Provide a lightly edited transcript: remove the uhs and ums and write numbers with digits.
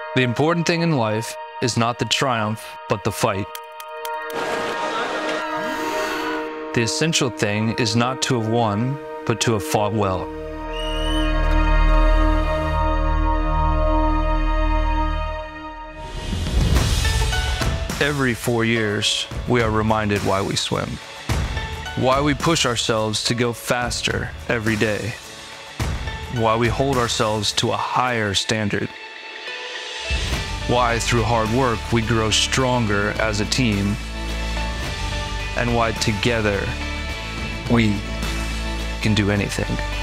The important thing in life is not the triumph, but the fight. The essential thing is not to have won, but to have fought well. Every 4 years, we are reminded why we swim. Why we push ourselves to go faster every day. Why we hold ourselves to a higher standard. Why through hard work we grow stronger as a team. And why together we can do anything.